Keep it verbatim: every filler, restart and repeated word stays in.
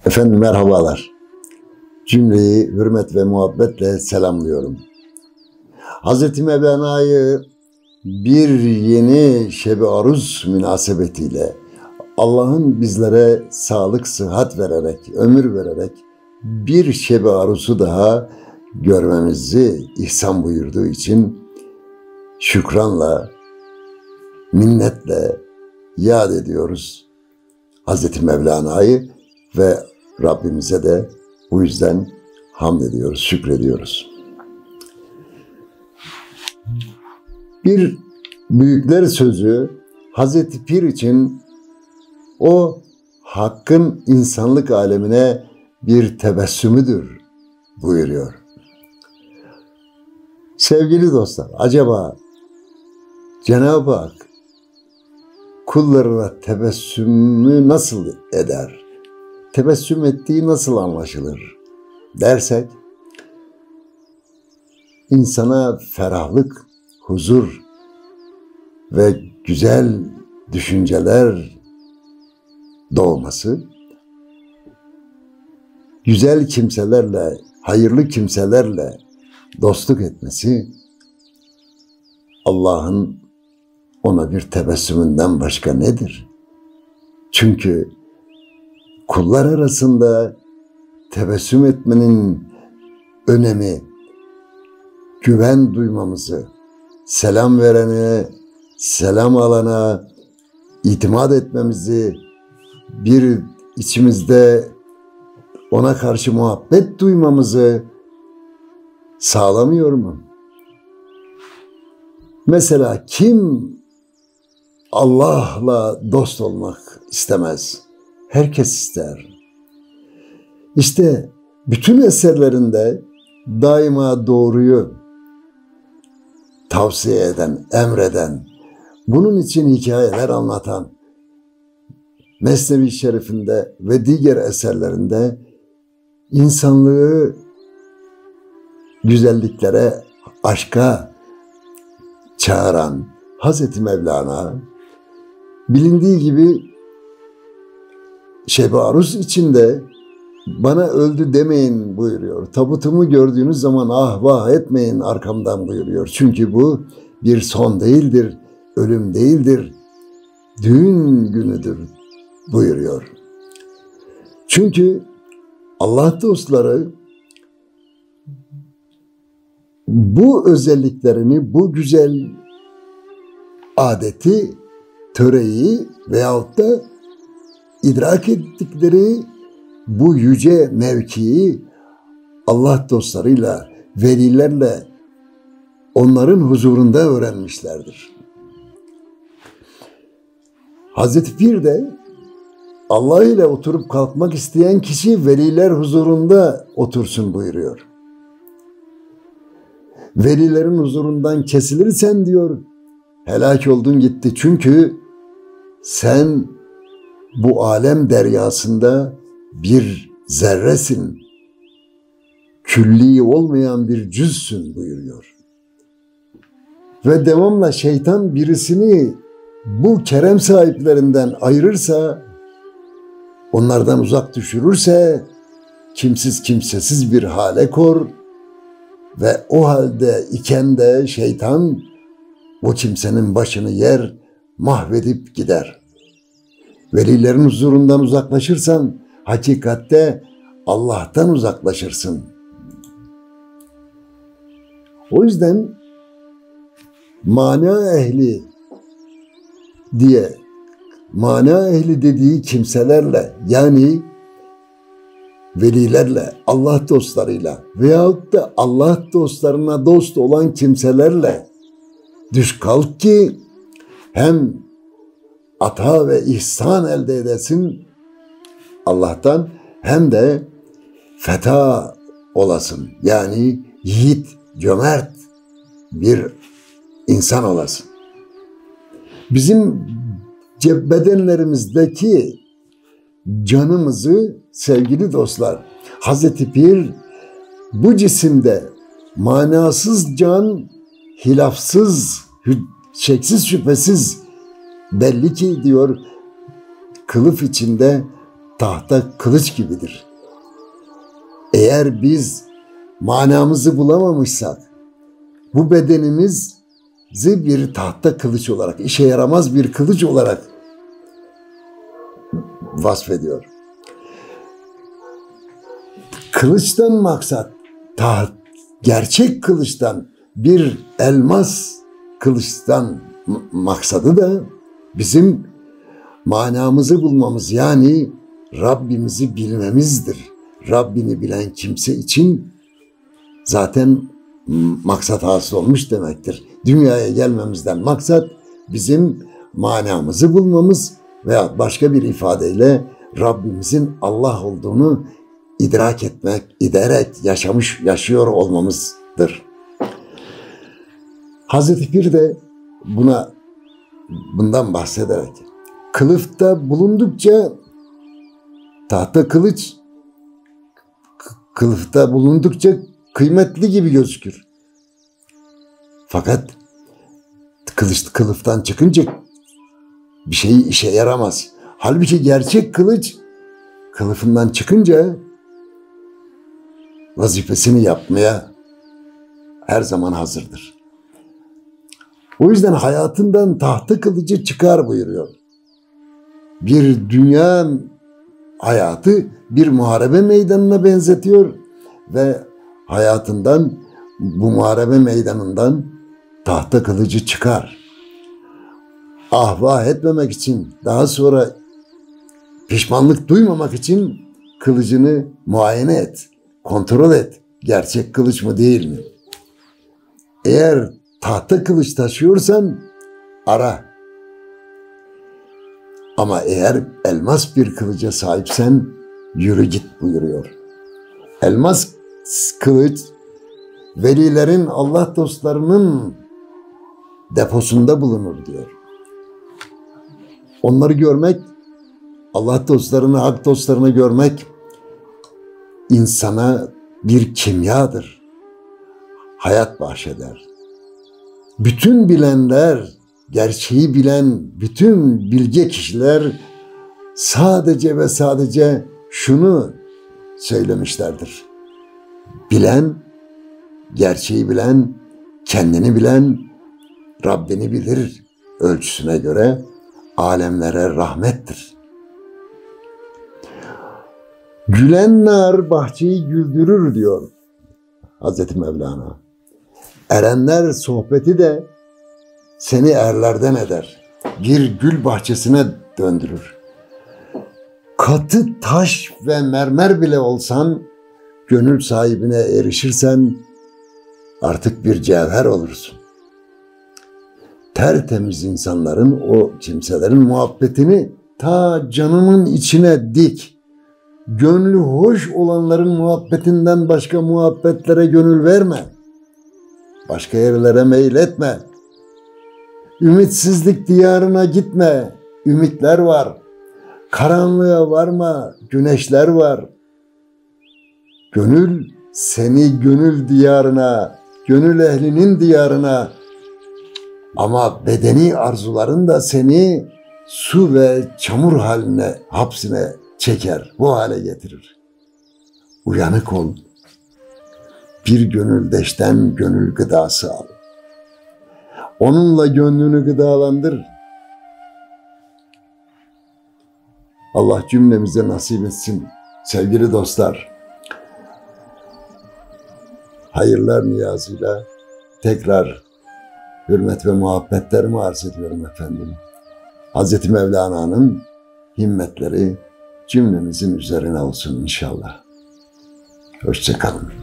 Efendim merhabalar. Cümleyi hürmet ve muhabbetle selamlıyorum. Hazreti Mevlana'yı bir yeni Şeb-i Aruz münasebetiyle Allah'ın bizlere sağlık, sıhhat vererek, ömür vererek bir Şeb-i Aruz'u daha görmemizi ihsan buyurduğu için şükranla, minnetle yad ediyoruz Hazreti Mevlana'yı ve Rabbimize de bu yüzden hamd ediyoruz, şükrediyoruz. Bir büyükler sözü Hazreti Pir için o hakkın insanlık alemine bir tebessümüdür buyuruyor. Sevgili dostlar, acaba Cenab-ı Hak kullarına tebessümü nasıl eder? Tebessüm ettiği nasıl anlaşılır dersek, insana ferahlık, huzur ve güzel düşünceler doğması, güzel kimselerle, hayırlı kimselerle dostluk etmesi, Allah'ın ona bir tebessümünden başka nedir? Çünkü kullar arasında tebessüm etmenin önemi, güven duymamızı, selam verene, selam alana itimat etmemizi, bir içimizde ona karşı muhabbet duymamızı sağlamıyor mu? Mesela kim Allah'la dost olmak istemez? Herkes ister. İşte bütün eserlerinde daima doğruyu tavsiye eden, emreden, bunun için hikayeler anlatan, Mesnevi Şerif'inde ve diğer eserlerinde insanlığı güzelliklere, aşka çağıran Hazreti Mevlana, bilindiği gibi Şeb-i Aruz içinde bana öldü demeyin buyuruyor. Tabutumu gördüğünüz zaman ah vah etmeyin arkamdan buyuruyor. Çünkü bu bir son değildir, ölüm değildir, düğün günüdür buyuruyor. Çünkü Allah dostları bu özelliklerini, bu güzel adeti, töreyi veyahut da idrak ettikleri bu yüce mevkiyi Allah dostlarıyla, velilerle onların huzurunda öğrenmişlerdir. Hazreti Pir de Allah ile oturup kalkmak isteyen kişi veliler huzurunda otursun buyuruyor. Velilerin huzurundan kesilirsen diyor, helak oldun gitti. Çünkü sen bu alem deryasında bir zerresin, külli olmayan bir cüzsün buyuruyor. Ve devamla şeytan birisini bu kerem sahiplerinden ayırırsa, onlardan uzak düşürürse, kimsiz kimsesiz bir hale kor ve o halde iken de şeytan o kimsenin başını yer, mahvedip gider. Velilerin huzurundan uzaklaşırsan, hakikatte Allah'tan uzaklaşırsın. O yüzden mana ehli diye, mana ehli dediği kimselerle, yani velilerle, Allah dostlarıyla veyahut da Allah dostlarına dost olan kimselerle düş kalk ki hem ata ve ihsan elde edesin Allah'tan, hem de feta olasın. Yani yiğit, cömert bir insan olasın. Bizim bedenlerimizdeki canımızı sevgili dostlar, Hazreti Pir bu cisimde manasız can, hilafsız, şeksiz şüphesiz belli ki diyor kılıf içinde tahta kılıç gibidir. Eğer biz manamızı bulamamışsak, bu bedenimizi bir tahta kılıç olarak, işe yaramaz bir kılıç olarak vasfediyor. Kılıçtan maksat, taht, gerçek kılıçtan, bir elmas kılıçtan maksadı da bizim manamızı bulmamız, yani Rabbimizi bilmemizdir. Rabbini bilen kimse için zaten maksat hasıl olmuş demektir. Dünyaya gelmemizden maksat bizim manamızı bulmamız veya başka bir ifadeyle Rabbimizin Allah olduğunu idrak etmek, ederek yaşamış, yaşıyor olmamızdır. Hazreti Pir de buna, bundan bahsederek, kılıfta bulundukça tahta kılıç kılıfta bulundukça kıymetli gibi gözükür. Fakat kılıç kılıftan çıkınca bir şey işe yaramaz. Halbuki gerçek kılıç kılıfından çıkınca vazifesini yapmaya her zaman hazırdır. O yüzden hayatından tahta kılıcı çıkar buyuruyor. Bir dünya hayatı bir muharebe meydanına benzetiyor ve hayatından, bu muharebe meydanından tahta kılıcı çıkar. Ah vah etmemek için, daha sonra pişmanlık duymamak için kılıcını muayene et, kontrol et. Gerçek kılıç mı değil mi? Eğer tahta kılıç taşıyorsan ara. Ama eğer elmas bir kılıca sahipsen yürü git buyuruyor. Elmas kılıç velilerin, Allah dostlarının deposunda bulunur diyor. Onları görmek, Allah dostlarını, hak dostlarını görmek insana bir kimyadır. Hayat bahşeder. Bütün bilenler, gerçeği bilen bütün bilge kişiler sadece ve sadece şunu söylemişlerdir. Bilen, gerçeği bilen, kendini bilen, Rabbini bilir ölçüsüne göre alemlere rahmettir. Gülen nar bahçeyi güldürür diyor Hazreti Mevlana. Erenler sohbeti de seni erlerden eder. Bir gül bahçesine döndürür. Katı taş ve mermer bile olsan, gönül sahibine erişirsen artık bir cevher olursun. Tertemiz insanların, o kimselerin muhabbetini ta canının içine dik. Gönlü hoş olanların muhabbetinden başka muhabbetlere gönül verme. Başka yerlere meyletme. Ümitsizlik diyarına gitme. Ümitler var. Karanlığa varma. Güneşler var. Gönül seni gönül diyarına, gönül ehlinin diyarına, ama bedeni arzuların da seni su ve çamur haline, hapsine çeker, bu hale getirir. Uyanık ol. Bir gönüldeşten gönül gıdası al. Onunla gönlünü gıdalandır. Allah cümlemize nasip etsin. Sevgili dostlar, hayırlar niyazıyla tekrar hürmet ve muhabbetlerimi arz ediyorum efendim. Hazreti Mevlana'nın himmetleri cümlemizin üzerine olsun inşallah. Hoşça kalın.